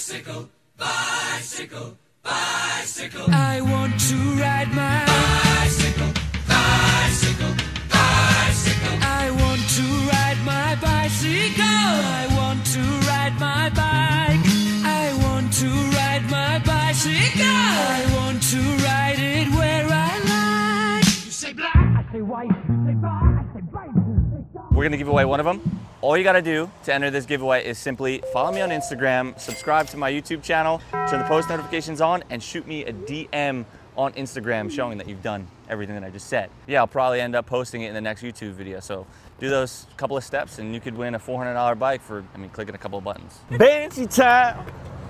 Bicycle, bicycle, bicycle. I want to ride my bicycle, bicycle, bicycle. I want to ride my bicycle. I want to ride my bike. I want to ride my bicycle. I want to ride it where I like. You say black, I say white. You say bar, I say bright. We're gonna give away one of them. All you gotta do to enter this giveaway is simply follow me on Instagram, subscribe to my YouTube channel, turn the post notifications on, and shoot me a DM on Instagram showing that you've done everything that I just said. Yeah, I'll probably end up posting it in the next YouTube video. So do those couple of steps and you could win a $400 bike for, clicking a couple of buttons. Banshee time.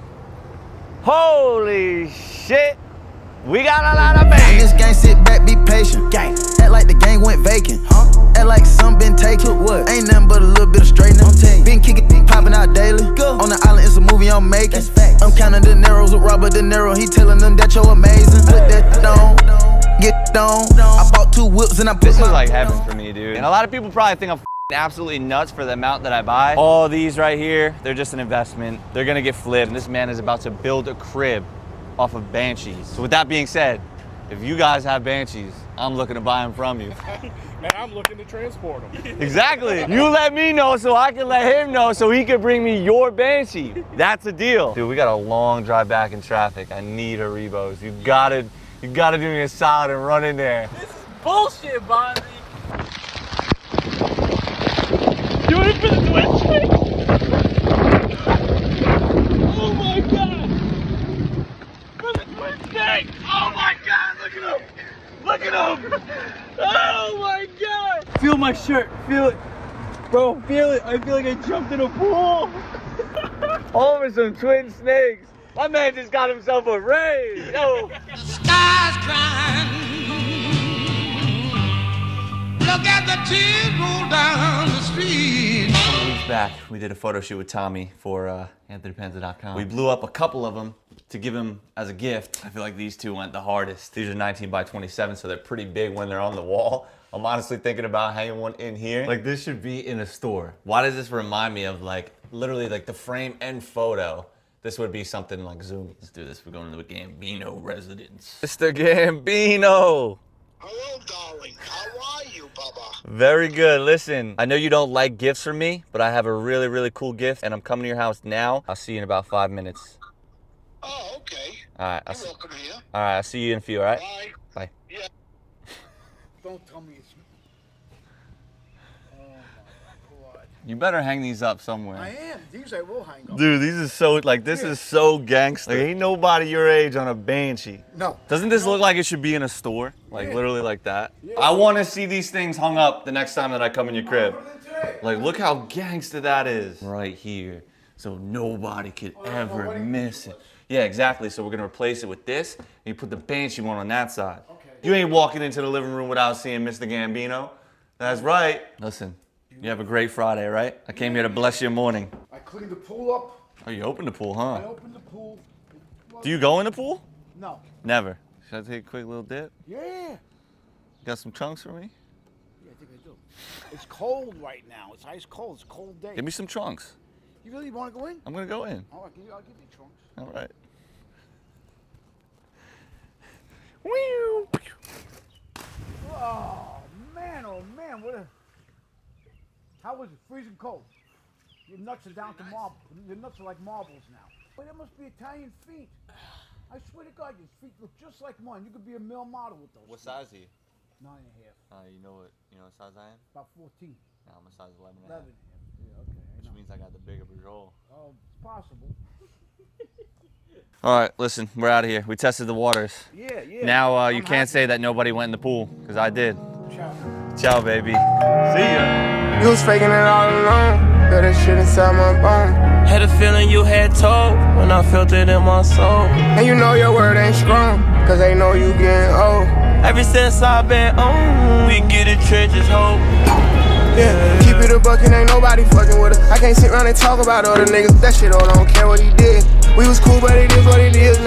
Holy shit. We got a lot of bands. This gang, sit back, be patient. Gang. Act like the gang went vacant. Act like some been taken. What? Ain't nothing but a little bit of straightening. Been kicking, been popping out daily. Go. On the island, it's a movie I'm making. I'm counting De Niro's with Robert De Niro. He telling them that you're amazing. Put that on, get on. I bought 2 whips and I put This is like heaven for me, dude. And a lot of people probably think I'm absolutely nuts for the amount that I buy. All these right here, they're just an investment. They're gonna get flipped. And this man is about to build a crib off of Banshees. So with that being said, if you guys have Banshees, I'm looking to buy them from you. And I'm looking to transport them. Exactly. You let me know so I can let him know so he can bring me your Banshee. That's a deal. Dude, we got a long drive back in traffic. I need Haribos. You gotta do me a solid and run in there. This is bullshit, Bonzi. You ready for the twist? Oh my god! For the twist thing! Oh my god, look at him! Look at him! Oh my god! Feel my shirt, feel it. Bro, feel it. I feel like I jumped in a pool. Over some twin snakes. My man just got himself a raise. Yo. Stars crying. Look at the tears roll down the street. A couple weeks back, we did a photo shoot with Tommy for AnthonyPanza.com. We blew up a couple of them to give him as a gift. I feel like these two went the hardest. These are 19 by 27, so they're pretty big when they're on the wall. I'm honestly thinking about hanging one in here. Like, this should be in a store. Why does this remind me of literally the frame and photo? This would be something like Zoom. Let's do this. We're going to the Gambino residence. Mr. Gambino. Hello, darling. How are you, Bubba? Very good. Listen, I know you don't like gifts from me, but I have a really, really cool gift, and I'm coming to your house now. I'll see you in about 5 minutes. Oh, okay. All right. You're welcome here. All right. I'll see you in a few, all right? Bye. Bye. Yeah. Don't tell me it's me. Oh my god. You better hang these up somewhere. I am. These I will hang up. Dude, these is so, this is so gangster. Like, ain't nobody your age on a Banshee. No. Doesn't this look like it should be in a store? Like, literally like that? Yeah. I want to see these things hung up the next time that I come in your crib. Like, look how gangster that is. Right here. So nobody could ever miss it. Yeah, exactly. So we're going to replace it with this, and you put the Banshee one on that side. Okay. You ain't walking into the living room without seeing Mr. Gambino. That's right. Listen, you have a great Friday, right? I came here to bless your morning. I cleaned the pool up. Oh, you opened the pool, huh? I opened the pool. Do you go in the pool? No. Never. Should I take a quick little dip? Yeah. Got some chunks for me? Yeah, I think I do. It's cold right now. It's ice cold. It's a cold day. Give me some chunks. You really want to go in? I'm going to go in. Oh, I'll give you trunks. All right. Oh man, what a... How was it? Freezing cold. Your nuts are down to marble. Your nuts are like marbles now. Wait, that must be Italian feet. I swear to God, your feet look just like mine. You could be a male model with those. What size are you? 9.5. You know what size I am? About 14. No, I'm a size 11 and a 11. half. Yeah, okay. Which means I got the bigger brajol. Oh, it's possible. All right, listen, we're out of here. We tested the waters. Yeah, yeah. Now you can't say that nobody went in the pool, because I did. Ciao. Ciao, baby. See ya. You was faking it all along. Feel that shit inside my bone. Had a feeling you had told when I felt it in my soul. And you know your word ain't strong, cause they know you getting old. Ever since I've been on, we get the trenches hope. Yeah, keep it a buck and ain't nobody fucking with us. I can't sit around and talk about other niggas. That shit all don't care what he did. We was cool, but it is what it is now.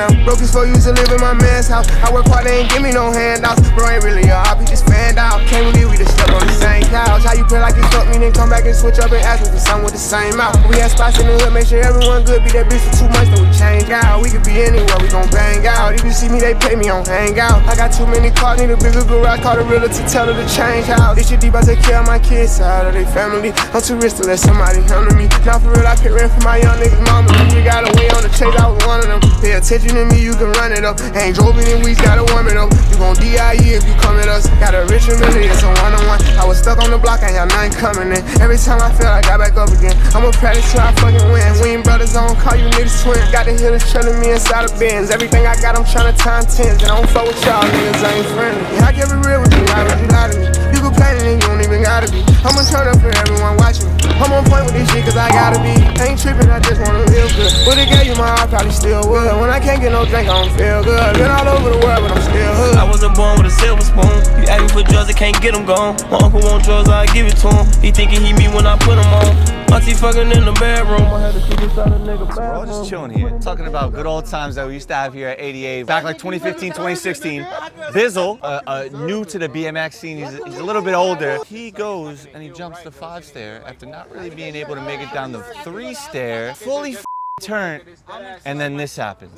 now. Broke as fuck, used to live in my man's house. I work hard, they ain't give me no handouts. Bro, ain't really a hobby, just fanned out. Can't believe we just slept on the same couch. How you play like you fuck me, then come back and switch up and ask me for something with the same mouth. We had spots in the hood, make sure everyone good. Be that bitch for 2 months, then we change out. We could be anywhere, we gon' bang out. If you see me, they pay me on hangout. I got too many cars, need a bigger garage. Call the realtor to tell her to change house. This shit deep, I take care of my kids, side of their family. I'm too rich to let somebody handle me. Now for real, I pay rent for my young niggas' mama. You got away on the chase, I was one of them. Pay attention to me, you can run it up. Ain't drove it in weeks, gotta warm it up. You gon' DIE if you come at us. Got a rich million, it's a one-on-one. I was stuck on the block, I had nothing coming in. Every time I fell, I got back up again. I'ma practice till I fucking win. We ain't brothers, I don't call you niggas twins. Got the hitters trailing me inside of bins. Everything I got, I'm tryna time 10s. And I don't fuck with y'all niggas, I ain't friendly. Yeah, I kept it real with you, why would you lie to me? You can play it and you don't even gotta be. I'ma turn up for everyone watching me. I'm on point with this shit cause I gotta be. I ain't tripping, I just wanna feel good. Would've gave you my heart, probably still would. When I can't get no drink, I don't feel good. Been all over the world, but I'm still hood. I wasn't born with a silver spoon. You ask me for drugs, I can't get them gone. My uncle want drugs, I give it to him. He thinking he me when I put him on. Auntie fucking in the bedroom. I had to keep inside a nigga bathroom. We're all just chilling here, talking about good old times that we used to have here at 88. Back like 2015, 2016. Bizzle, new to the BMX scene, he's a little bit older. He goes and he jumps the 5 stair after not really being able to make it down the 3 stair, fully turned, and then this happens.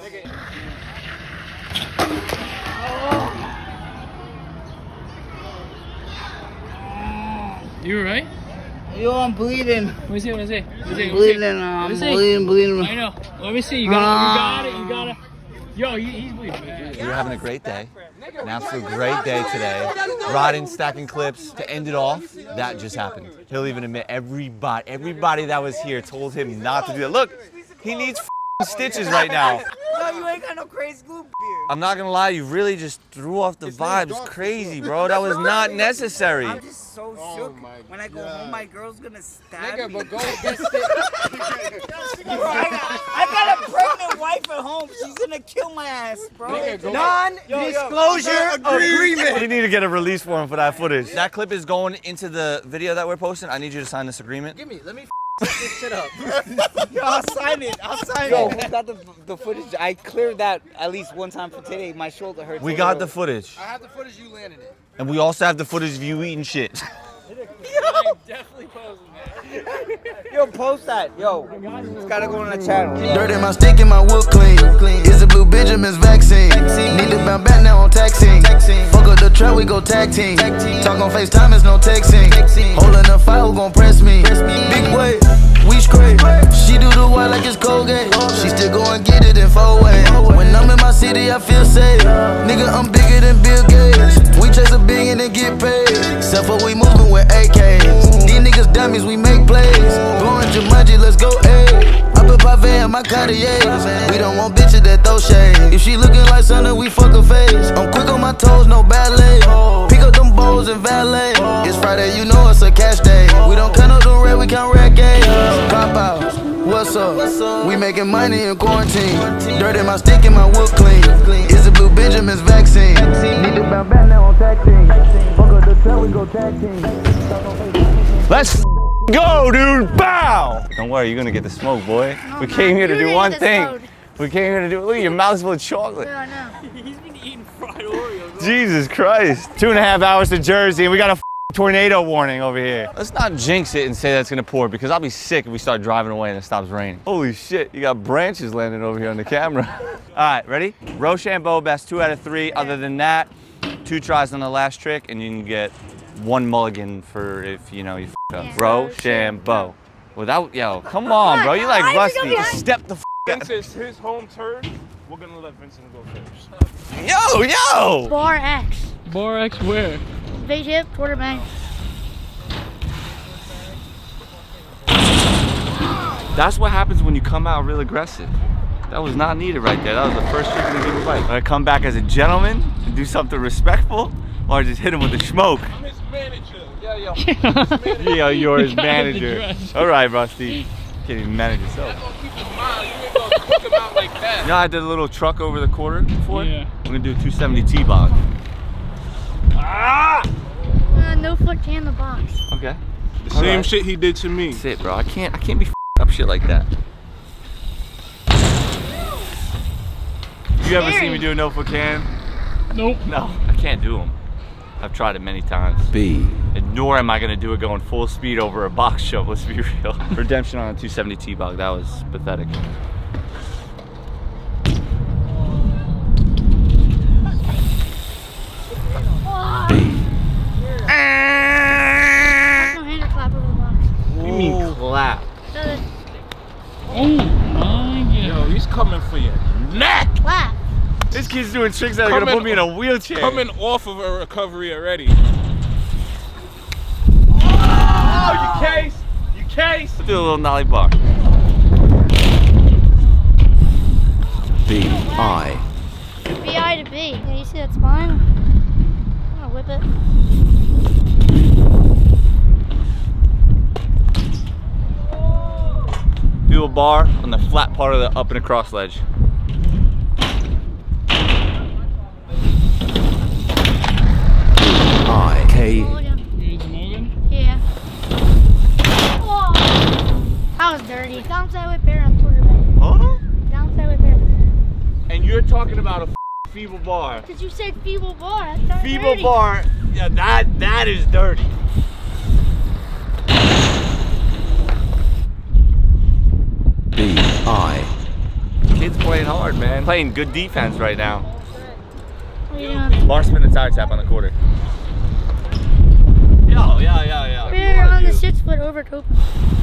You alright? Yo, I'm bleeding. Let me see. I'm bleeding. I know. Let me see. You got it. Yo, he's bleeding. We were having a great day. An absolute great day today. Riding, stacking clips. To end it off, that just happened. He'll even admit everybody that was here told him not to do that. Look, he needs stitches right now. No, you ain't got no crazy glue beer. I'm not gonna lie, you really just threw off the vibes crazy, bro. That was not necessary. I'm just so shook. When I go home, my girl's gonna stab me. But go get Bro, I got a pregnant wife at home. She's gonna kill my ass, bro. Non-disclosure agreement. You need to get a release form for that footage. That clip is going into the video that we're posting. I need you to sign this agreement. Let me this shit up. Yo, I'll sign it. Yo, who got the footage? I cleared that at least one time for today. My shoulder hurts. We got the footage. I have the footage you landed it. And we also have the footage of you eating shit. I'm definitely posing that. Yo, post that. Yo, it's gotta go on the channel. Dirt in my stick and my wood clean. It's a Blue Benjamin's vaccine. Need to bounce back now on taxing. Fuck up the trap, we go tag team. Talk on FaceTime, it's no texting. Holding a fire, who gon' press me? Big way, we scrape. She do the white like it's Colgate. She still go and get it in 4 ways. When I'm in my city, I feel safe. Nigga, I'm bigger than Bill Gates. We chase a billion and get paid. Except for we moving with AKs. These niggas dummies, we make plays. Blowing Jumanji, let's go A. Up in Pave and my Cartiers. We don't want bitches that throw shade. If she looking like something, we fuck her face. I'm quick on my toes, no ballet. Pick up them bowls and valet. It's Friday, you know it's a cash day. We don't count up the red, we count red games. Pop out, what's up? We making money in quarantine. Dirt in my stick and my wood clean. It's a Blue Benjamin's vaccine. Need to bounce back now on tag team. Fuck up the trail, we go tag team. Let's go, dude! Bow! Don't worry, you're gonna get the smoke, boy. We came here to do one thing. We came here to do. Look, your mouth's full of chocolate. Yeah, I know. He's been eating fried Oreos. Jesus Christ! 2.5 hours to Jersey, and we got a tornado warning over here. Let's not jinx it and say that's gonna pour, because I'll be sick if we start driving away and it stops raining. Holy shit! You got branches landing over here on the camera. All right, ready? Rochambeau, best 2 out of 3. Other than that, 2 tries on the last trick, and you can get 1 mulligan for if you know you f up. Rochambeau. Without, yo, come on, bro. You like rusty. Step the f up. Since it's his home turf, we're gonna let Vincent go first. Yo! Bar X. Bar X where? Big hip, quarterback. That's what happens when you come out real aggressive. That was not needed right there. That was the first trick in the game bike. I come back as a gentleman and do something respectful, or just hit him with the smoke. I'm his manager. Yo. Yeah, you're his manager. All right, Rusty. Can't even manage yourself. Keep his mind. You ain't gonna kick him out like that. You know, I did a little truck over the quarter before. Yeah. I'm gonna do a 270 T-box. Ah! No foot can the box. Okay. The same shit he did to me. That's it, bro. I can't be up shit like that. You ever seen me do a no foot can? Nope. No, I can't do them. I've tried it many times. B. And nor am I gonna do it going full speed over a box jump, let's be real. Redemption on a 270 T-Bug, that was pathetic. No-hander clap over the box. What do you mean clap? Oh my God. Yo, he's coming for your neck. Clap. This kid's doing tricks that are gonna put me in a wheelchair. Coming off of a recovery already. Oh, you case! You case! Do a little nollie bar. B-I. B-I to B. Yeah, you see that spine? I'm gonna whip it. Do a bar on the flat part of the up and across ledge. I-K. Yeah. Oh, that was dirty. Downside whip bear on quarterback. Huh? Downside whip bear. And you're talking about a feeble bar. Because you said feeble bar. That's not Feeble dirty. bar, yeah, that is dirty. B-I. Kid's playing hard, man. Playing good defense right now. What are you doing? Bar spin and tire tap on the quarter. Yo, yeah. Bear on the 6-foot over Copeland.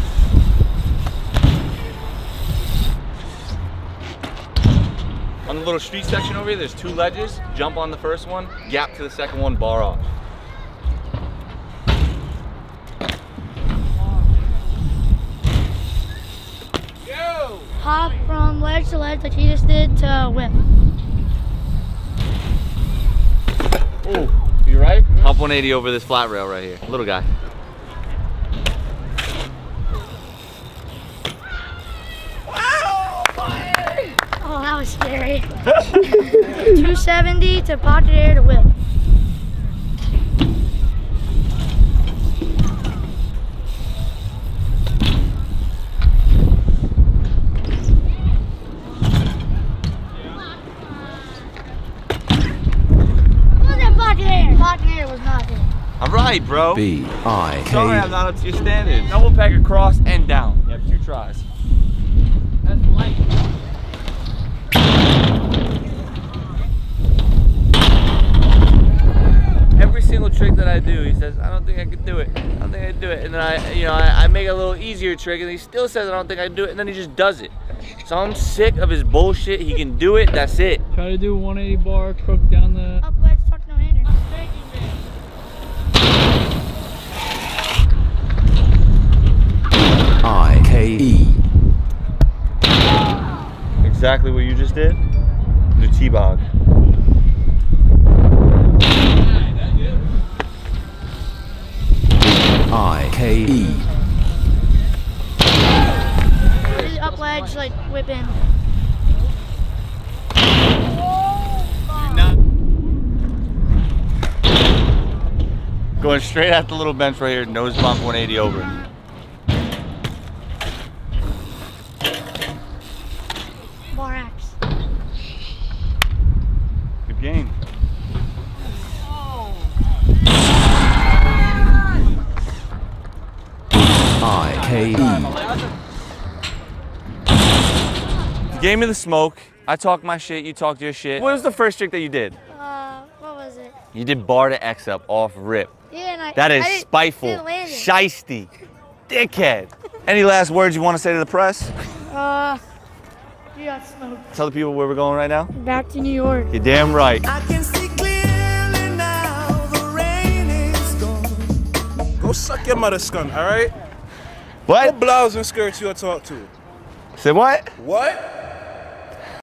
On the little street section over here, there's 2 ledges. Jump on the first one, gap to the second one, bar off. Yo! Hop from ledge to ledge like he just did to whip. Ooh, you right? Hop 180 over this flat rail right here. Little guy. Oh, that was scary. 270 to pocket air to whip. What was that pocket air? Pocket air was not there. I'm right, bro. B-I-K. Sorry, I'm not up to your standards. Double peg across and down. You have 2 tries. That's light. Every single trick that I do, he says, I don't think I could do it. I don't think I could do it. And then I make a little easier trick and he still says I don't think I can do it, and then he just does it. So I'm sick of his bullshit. He can do it, that's it. Try to do a 180 bar, crook down the... Up ledge, tuck no hander. I-K-E. Exactly what you just did. The T-Bog. I-K-E. Really up ledge, like whip in. Going straight at the little bench right here, nose bump 180 over. Bar axe. Good game. I-K-E. You gave me the smoke. I talk my shit, you talked your shit. What was the first trick that you did? What was it? You did bar to X up off rip. Yeah, and That is I didn't spiteful, land it. shiesty, dickhead. Any last words you want to say to the press? You got smoked. Tell the people where we're going right now. Back to New York. You're damn right. I can see clearly now, the rain is gone. Go suck your mother's scum, all right? What? What blouse and skirts you talk to? Say what? What?